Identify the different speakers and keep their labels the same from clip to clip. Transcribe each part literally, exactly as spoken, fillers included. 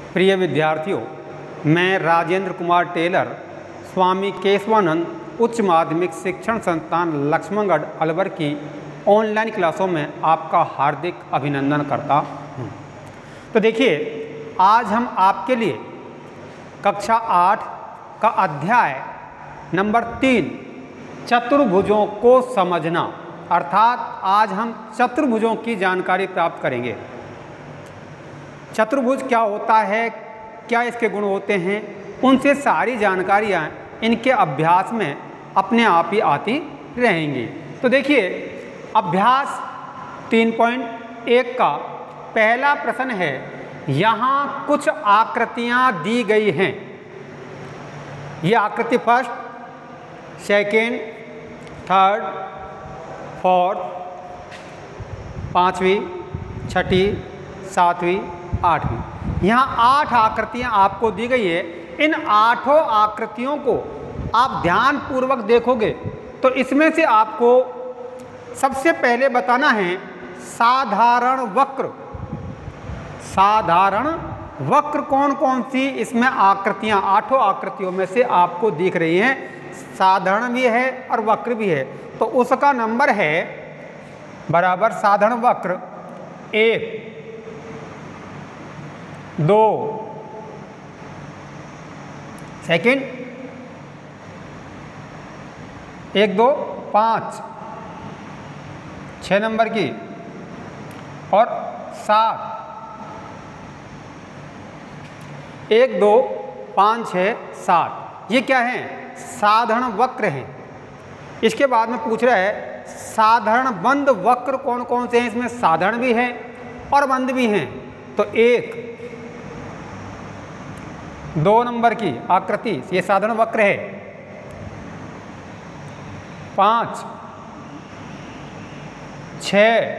Speaker 1: प्रिय विद्यार्थियों, मैं राजेंद्र कुमार टेलर स्वामी केशवानंद उच्च माध्यमिक शिक्षण संस्थान लक्ष्मणगढ़ अलवर की ऑनलाइन क्लासों में आपका हार्दिक अभिनंदन करता हूँ। तो देखिए, आज हम आपके लिए कक्षा आठ का अध्याय नंबर तीन चतुर्भुजों को समझना, अर्थात आज हम चतुर्भुजों की जानकारी प्राप्त करेंगे। चतुर्भुज क्या होता है, क्या इसके गुण होते हैं, उनसे सारी जानकारियाँ इनके अभ्यास में अपने आप ही आती रहेंगी। तो देखिए, अभ्यास तीन पॉइंट एक का पहला प्रश्न है, यहाँ कुछ आकृतियाँ दी गई हैं। ये आकृति फर्स्ट, सेकेंड, थर्ड, फोर्थ, पाँचवीं, छठी, सातवीं, आठवीं, यहाँ आठ आकृतियाँ आपको दी गई है। इन आठों आकृतियों को आप ध्यानपूर्वक देखोगे तो इसमें से आपको सबसे पहले बताना है साधारण वक्र। साधारण वक्र कौन कौन सी इसमें आकृतियाँ, आठों आकृतियों में से आपको दिख रही हैं। साधारण भी है और वक्र भी है, तो उसका नंबर है बराबर साधारण वक्र एक, दो, सेकंड, एक दो पाँच, छः नंबर की और सात, एक दो पाँच छः सात, ये क्या है? साधारण वक्र हैं। इसके बाद में पूछ रहा है साधारण बंद वक्र कौन कौन से हैं। इसमें साधारण भी है और बंद भी हैं। तो एक, दो नंबर की आकृति, ये साधारण वक्र है। पाँच, छः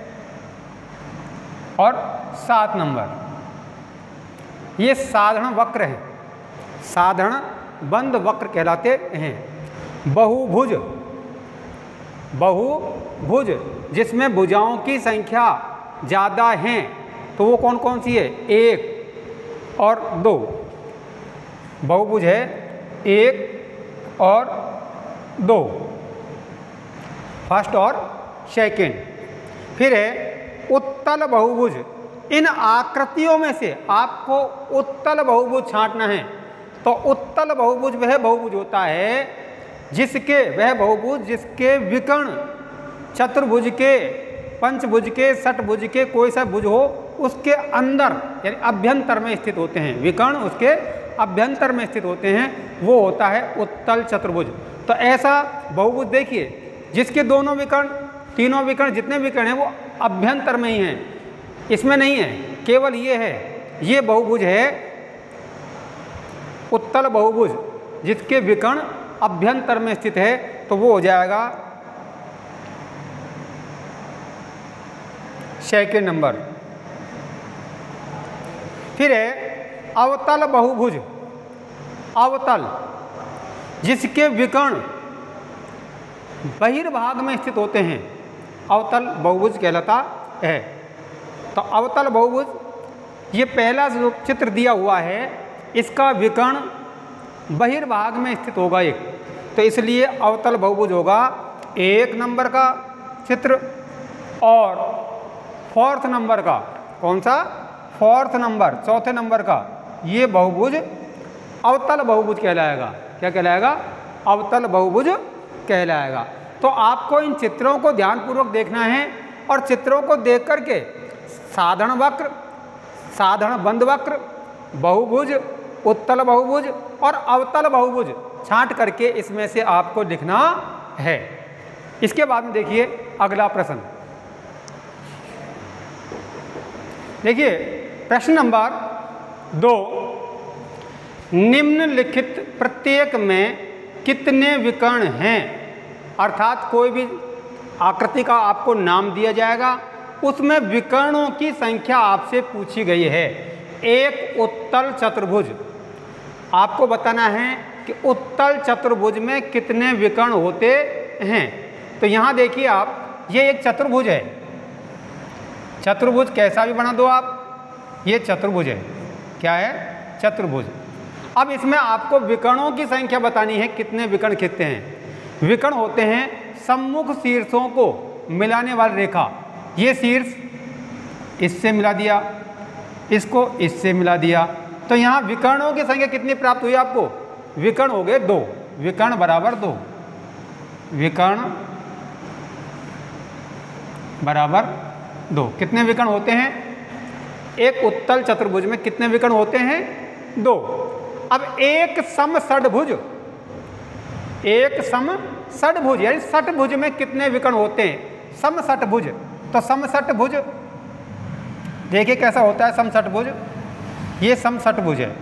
Speaker 1: और सात नंबर, ये साधारण वक्र हैं, साधारण बंद वक्र कहलाते हैं। बहुभुज, बहुभुज जिसमें भुजाओं की संख्या ज़्यादा हैं, तो वो कौन कौन सी है? एक और दो। बहुभुज है एक और दो, फर्स्ट और सेकेंड। फिर है उत्तल बहुभुज। इन आकृतियों में से आपको उत्तल बहुभुज छांटना है। तो उत्तल बहुभुज वह बहुभुज होता है जिसके वह बहुभुज जिसके विकर्ण चतुर्भुज के, पंचभुज के, षटभुज के कोई सा भुज हो उसके अंदर यानी अभ्यंतर में स्थित होते हैं। विकर्ण उसके अभ्यंतर में स्थित होते हैं, वो होता है उत्तल चतुर्भुज। तो ऐसा बहुभुज देखिए जिसके दोनों विकर्ण, तीनों विकर्ण, जितने विकर्ण हैं वो अभ्यंतर में ही हैं, इसमें नहीं है, केवल ये है। ये बहुभुज है उत्तल बहुभुज जिसके विकर्ण अभ्यंतर में स्थित है, तो वो हो जाएगा सेकेंड नंबर। फिर है अवतल बहुभुज। अवतल जिसके विकर्ण बहिर्भाग में स्थित होते हैं, अवतल बहुभुज कहलाता है। तो अवतल बहुभुज, ये पहला जो चित्र दिया हुआ है इसका विकर्ण बहिर्भाग में स्थित होगा एक, तो इसलिए अवतल बहुभुज होगा एक नंबर का चित्र। और फोर्थ नंबर का, कौन सा? फोर्थ नंबर, चौथे नंबर का ये बहुभुज अवतल बहुभुज कहलाएगा। क्या कहलाएगा? अवतल बहुभुज कहलाएगा। तो आपको इन चित्रों को ध्यानपूर्वक देखना है और चित्रों को देख करके साधारण वक्र, साधारण बंद वक्र, बहुभुज, उत्तल बहुभुज और अवतल बहुभुज छांट करके इसमें से आपको लिखना है। इसके बाद में देखिए अगला प्रश्न। देखिए प्रश्न नंबर दो, निम्नलिखित प्रत्येक में कितने विकर्ण हैं? अर्थात कोई भी आकृति का आपको नाम दिया जाएगा, उसमें विकर्णों की संख्या आपसे पूछी गई है। एक उत्तल चतुर्भुज, आपको बताना है कि उत्तल चतुर्भुज में कितने विकर्ण होते हैं। तो यहाँ देखिए आप, ये एक चतुर्भुज है। चतुर्भुज कैसा भी बना दो आप, ये चतुर्भुज है। क्या है? चतुर्भुज। अब इसमें आपको विकर्णों की संख्या बतानी है, कितने विकर्ण खींचते हैं। विकर्ण होते हैं सम्मुख शीर्षों को मिलाने वाली रेखा। ये शीर्ष इससे मिला दिया, इसको इससे मिला दिया, तो यहाँ विकर्णों की संख्या कितनी प्राप्त हुई आपको? विकर्ण हो गए दो, विकर्ण बराबर दो, विकर्ण बराबर दो। कितने विकर्ण होते हैं? एक उत्तल चतुर्भुज में कितने विकर्ण होते हैं? दो। अब एक सम षट्भुज, एक सम षट्भुज यानी षट्भुज में कितने विकर्ण होते हैं? सम षट्भुज। तो सम षट्भुज देखिए कैसा होता है सम षट्भुज। ये सम षट्भुज है,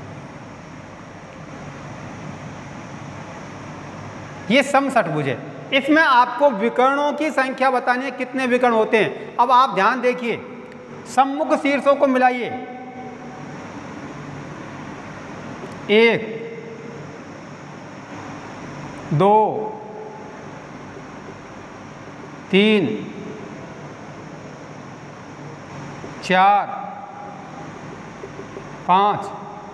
Speaker 1: ये सम षट्भुज है। इसमें आपको विकर्णों की संख्या बतानी है, कितने विकर्ण होते हैं। अब आप ध्यान देखिए, सम्मुख शीर्षों को मिलाइए, एक, दो, तीन, चार, पाँच,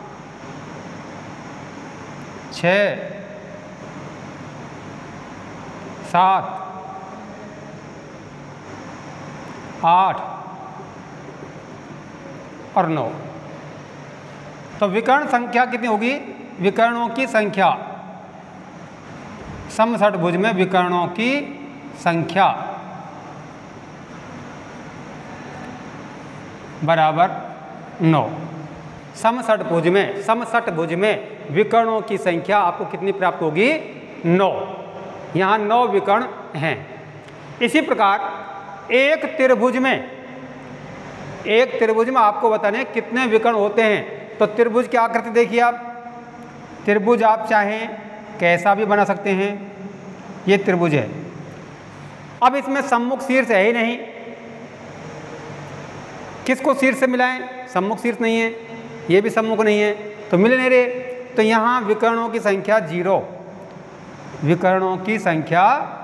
Speaker 1: छः, सात, आठ और नौ। तो विकर्ण संख्या कितनी होगी? विकर्णों की संख्या, सम षट्भुज में विकर्णों की संख्या बराबर नौ। सम षट्भुज में सम षट्भुज में विकर्णों की संख्या आपको कितनी प्राप्त होगी? नौ। यहाँ नौ विकर्ण हैं। इसी प्रकार एक त्रिभुज में एक त्रिभुज में आपको बताने कितने विकर्ण होते हैं। तो त्रिभुज की आकृति देखिए आप, त्रिभुज आप चाहें कैसा भी बना सकते हैं, ये त्रिभुज है। अब इसमें सम्मुख शीर्ष है ही नहीं, किसको शीर्ष से मिलाएं? सम्मुख शीर्ष नहीं है, ये भी सम्मुख नहीं है, तो मिले नहीं रहे। तो यहाँ विकर्णों की संख्या जीरो, विकर्णों की संख्या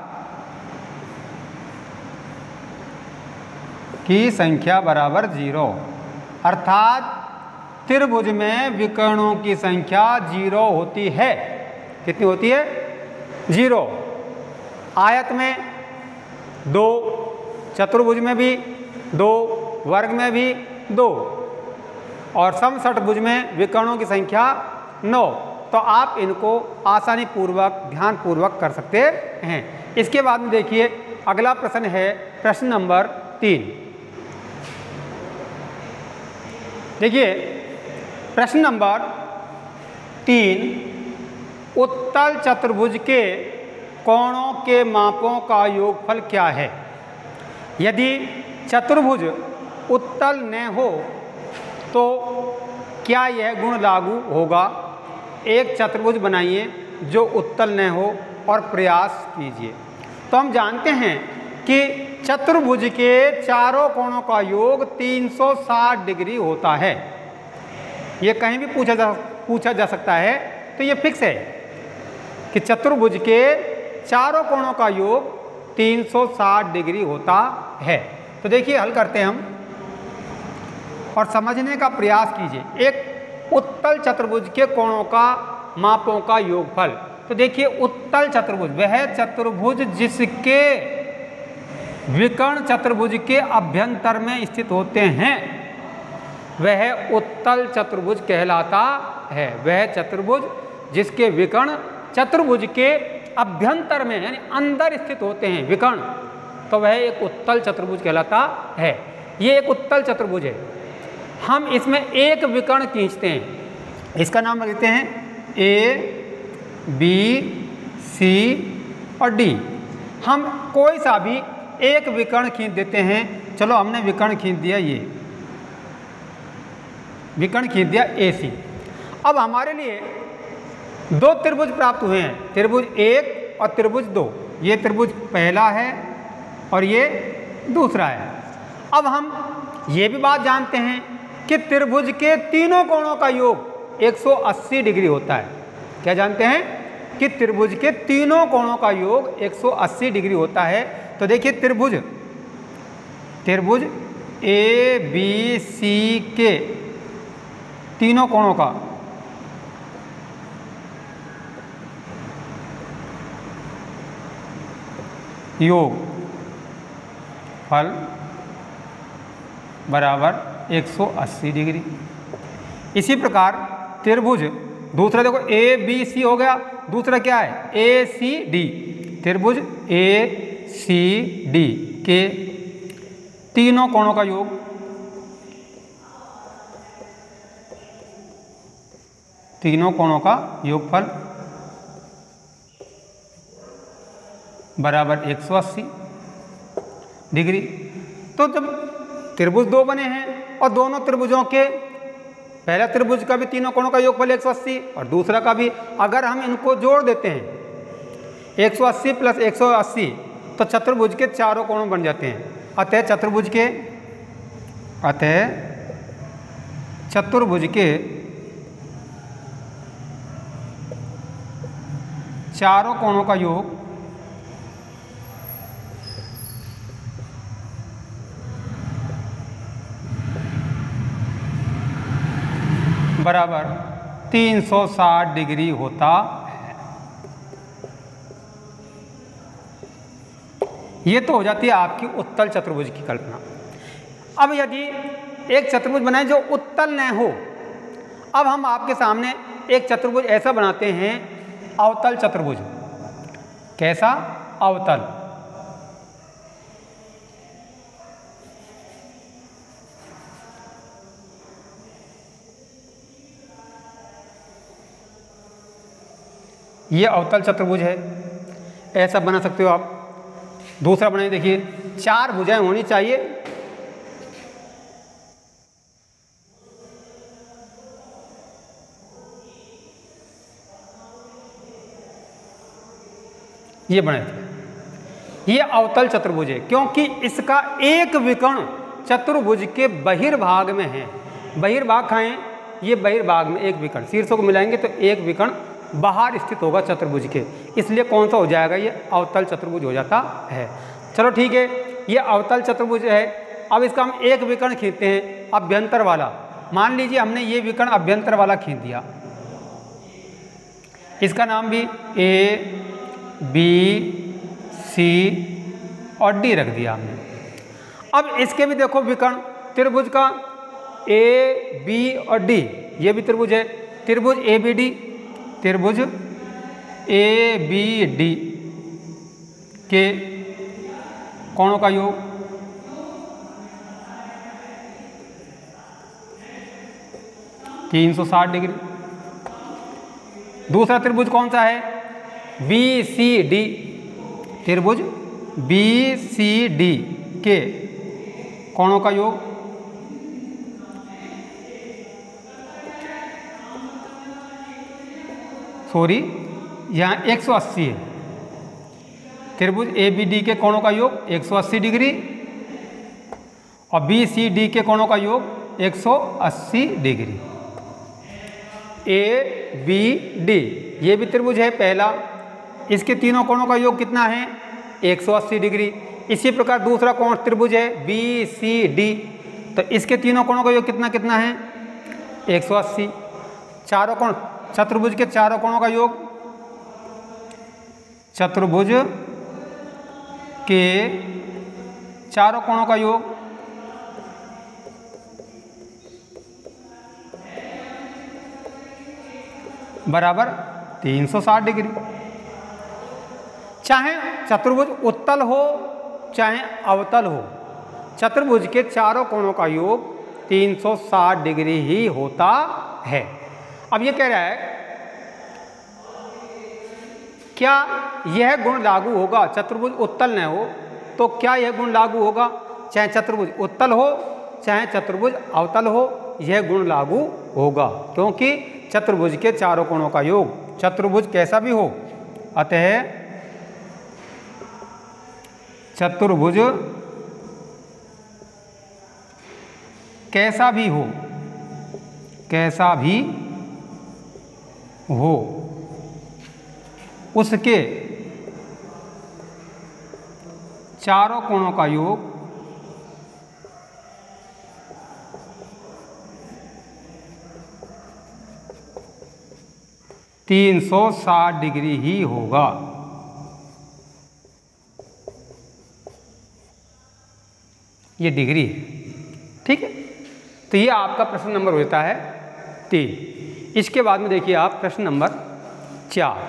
Speaker 1: की संख्या बराबर जीरो। अर्थात त्रिभुज में विकर्णों की संख्या जीरो होती है। कितनी होती है? जीरो। आयत में दो, चतुर्भुज में भी दो, वर्ग में भी दो, और सम षट्भुज में विकर्णों की संख्या नौ। तो आप इनको आसानी पूर्वक ध्यान पूर्वक कर सकते हैं। इसके बाद में देखिए अगला प्रश्न है प्रश्न नंबर तीन। देखिए प्रश्न नंबर तीन, उत्तल चतुर्भुज के कोणों के मापों का योगफल क्या है? यदि चतुर्भुज उत्तल न हो तो क्या यह गुण लागू होगा? एक चतुर्भुज बनाइए जो उत्तल न हो और प्रयास कीजिए। तो हम जानते हैं कि चतुर्भुज के चारों कोणों का योग तीन सौ साठ डिग्री होता है। ये कहीं भी पूछा जा पूछा जा सकता है, तो ये फिक्स है कि चतुर्भुज के चारों कोणों का योग तीन सौ साठ डिग्री होता है। तो देखिए हल करते हैं हम और समझने का प्रयास कीजिए। एक उत्तल चतुर्भुज के कोणों का मापों का योगफल। तो देखिए उत्तल चतुर्भुज वह चतुर्भुज जिसके विकर्ण चतुर्भुज के अभ्यंतर में स्थित होते हैं, वह उत्तल चतुर्भुज कहलाता है। वह चतुर्भुज जिसके विकर्ण चतुर्भुज के अभ्यंतर में यानी अंदर स्थित होते हैं विकर्ण, तो वह एक उत्तल चतुर्भुज कहलाता है। ये एक उत्तल चतुर्भुज है। हम इसमें एक विकर्ण खींचते हैं, इसका नाम लिखते हैं ए, बी, सी और डी। हम कोई सा भी एक विकर्ण खींच देते हैं। चलो हमने विकर्ण खींच दिया, ये विकर्ण खींच दिया ए सी। अब हमारे लिए दो त्रिभुज प्राप्त हुए हैं, त्रिभुज एक और त्रिभुज दो। ये त्रिभुज पहला है और ये दूसरा है। अब हम ये भी बात जानते हैं कि त्रिभुज के तीनों कोणों का योग एक सौ अस्सी डिग्री होता है। क्या जानते हैं कि त्रिभुज के तीनों कोणों का योग एक सौ अस्सी डिग्री होता है। तो देखिए त्रिभुज त्रिभुज ए बी सी के तीनों कोणों का योग फल बराबर एक सौ अस्सी डिग्री। इसी प्रकार त्रिभुज दूसरा देखो ए बी सी हो गया, दूसरा क्या है ए सी डी। त्रिभुज ए सी डी के तीनों कोणों का योग तीनों कोणों का योगफल बराबर एक सौ अस्सी डिग्री। तो जब त्रिभुज दो बने हैं और दोनों त्रिभुजों के पहला त्रिभुज का भी तीनों कोणों का योगफल एक सौ अस्सी और दूसरा का भी, अगर हम इनको जोड़ देते हैं एक सौ अस्सी प्लस एक सौ अस्सी तो चतुर्भुज के चारों कोण बन जाते हैं। अतः चतुर्भुज के अतः चतुर्भुज के चारों कोणों का योग बराबर तीन सौ साठ डिग्री होता है। ये तो हो जाती है आपकी उत्तल चतुर्भुज की कल्पना। अब यदि एक चतुर्भुज बनाए जो उत्तल न हो, अब हम आपके सामने एक चतुर्भुज ऐसा बनाते हैं अवतल चतुर्भुज। कैसा? अवतल। ये अवतल चतुर्भुज है, ऐसा बना सकते हो आप। दूसरा बनाइए, देखिए चार भुजाएं होनी चाहिए। ये बने थे, ये अवतल चतुर्भुज है क्योंकि इसका एक विकर्ण चतुर्भुज के बहिर्भाग में है। बहिर्भाग कहाँ है? ये बहिर्भाग में एक विकर्ण, शीर्षों को मिलाएंगे तो एक विकर्ण बाहर स्थित होगा चतुर्भुज के, इसलिए कौन सा हो जाएगा? ये अवतल चतुर्भुज हो जाता है। चलो ठीक है, ये अवतल चतुर्भुज है। अब इसका हम एक विकर्ण खींचते हैं अभ्यंतर वाला। मान लीजिए हमने ये विकर्ण अभ्यंतर वाला खींच दिया, इसका नाम भी ए बी सी और डी रख दिया हमने। अब इसके भी देखो विकर्ण त्रिभुज का ए बी और डी, ये भी त्रिभुज है। त्रिभुज ए बी डी, त्रिभुज ए बी डी के कोणों का योग तीन सौ साठ डिग्री। दूसरा त्रिभुज कौन सा है? B C D. त्रिभुज बी सी डी के कोणों का योग सॉरी यहाँ एक सौ अस्सी है। त्रिभुज ए बी डी के कोणों का योग एक सौ अस्सी डिग्री और बी सी डी के कोणों का योग एक सौ अस्सी डिग्री। ए बी डी ये भी त्रिभुज है पहला, इसके तीनों कोणों का योग कितना है? एक सौ अस्सी डिग्री। इसी प्रकार दूसरा कोण त्रिभुज है बी सी डी, तो इसके तीनों कोणों का योग कितना कितना है? एक सौ अस्सी। चारों कोण चतुर्भुज के चारों कोणों का योग, चतुर्भुज के चारों कोणों का योग बराबर तीन सौ साठ डिग्री। चाहे चतुर्भुज उत्तल हो चाहे अवतल हो, चतुर्भुज के चारों कोणों का योग तीन सौ साठ डिग्री ही होता है। अब ये कह रहा है क्या यह गुण लागू होगा? चतुर्भुज उत्तल न हो तो क्या यह गुण लागू होगा? चाहे चतुर्भुज उत्तल हो चाहे चतुर्भुज अवतल हो, यह गुण लागू होगा क्योंकि चतुर्भुज के चारों कोणों का योग, चतुर्भुज कैसा भी हो, अतः चतुर्भुज कैसा भी हो कैसा भी हो उसके चारों कोणों का योग तीन सौ साठ डिग्री ही होगा। ये डिग्री है, ठीक है। तो ये आपका प्रश्न नंबर होता है तीन। इसके बाद में देखिए आप प्रश्न नंबर चार।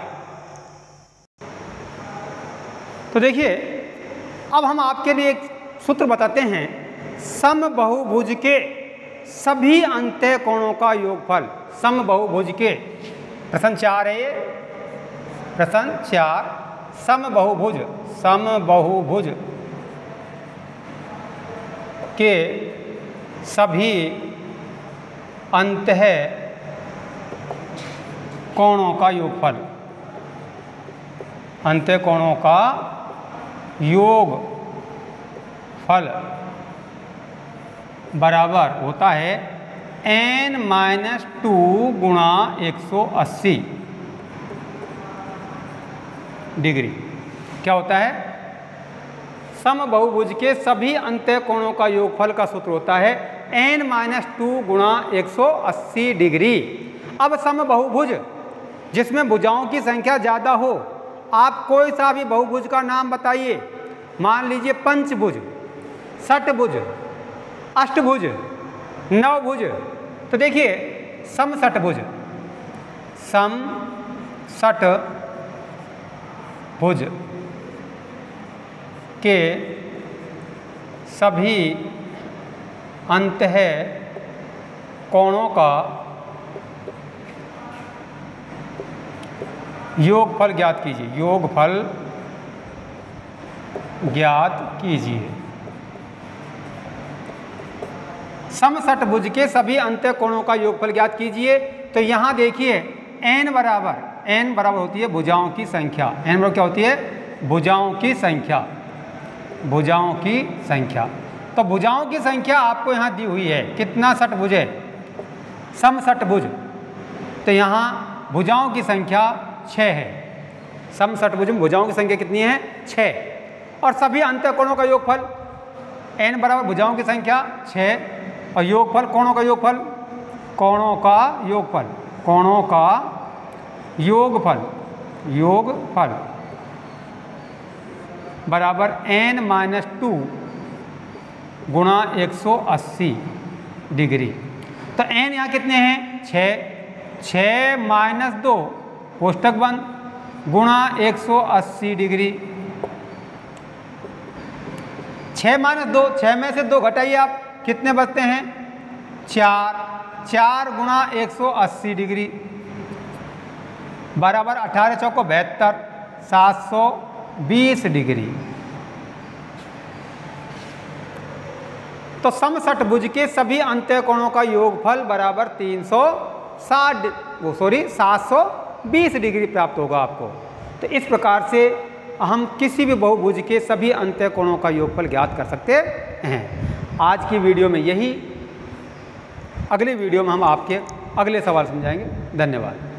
Speaker 1: तो देखिए अब हम आपके लिए एक सूत्र बताते हैं, समबाहुभुज के सभी अंत्य कोणों का योगफल। समबाहुभुज के, प्रश्न चार है ये, प्रश्न चार, समबाहुभुज, समबाहुभुज के सभी अंतः कोणों का योगफल, अंत्य कोणों का योगफल बराबर होता है एन माइनस टू गुणा एक सौ अस्सी डिग्री। क्या होता है? समबाहुभुज के सभी अंत्य कोणों का योगफल का सूत्र होता है एन माइनस टू गुणा एक सौ अस्सी डिग्री। अब समबाहुभुज जिसमें भुजाओं की संख्या ज़्यादा हो, आप कोई सा भी बहुभुज का नाम बताइए। मान लीजिए पंचभुज, षटभुज, अष्टभुज, नवभुज। तो देखिए समषटभुज, समषटभुज के सभी अंतः कोणों का योगफल ज्ञात कीजिए। योगफल ज्ञात कीजिए। समषटभुज के सभी अंत्य कोणों का योगफल ज्ञात कीजिए। तो यहाँ देखिए n बराबर, n बराबर होती है भुजाओं की संख्या। n बराबर क्या होती है? भुजाओं की संख्या, भुजाओं की संख्या। तो भुजाओं की संख्या आपको यहाँ दी हुई है। कितना षटभुज है? समषटभुज। तो यहाँ भुजाओं की संख्या छः है। समषटभुज में भुजाओं की संख्या कितनी है? छः। और सभी अंत्य कोणों का योगफल n बराबर भुजाओं की संख्या छः और योगफल कोणों का योगफल, कोणों का योगफल, कोणों का योगफल, योगफल बराबर n माइनस टू गुणा एक सौ अस्सी डिग्री। तो n यहाँ कितने हैं? छः। छः माइनस दो कोष्टक बंद गुणा एक सौ अस्सी डिग्री। छः माइनस दो, छः में से दो घटाइए आप, कितने बचते हैं? चार। चार गुणा एक सौ अस्सी डिग्री बराबर अठारह चौको बहत्तर, सात सौ बीस डिग्री। तो समषटभुज के सभी अंत्य कोणों का योगफल बराबर तीन सौ साठ वो सॉरी सात सौ बीस डिग्री प्राप्त होगा आपको। तो इस प्रकार से हम किसी भी बहुभुज के सभी अंत्य कोणों का योगफल ज्ञात कर सकते हैं। आज की वीडियो में यही, अगली वीडियो में हम आपके अगले सवाल समझाएंगे। धन्यवाद।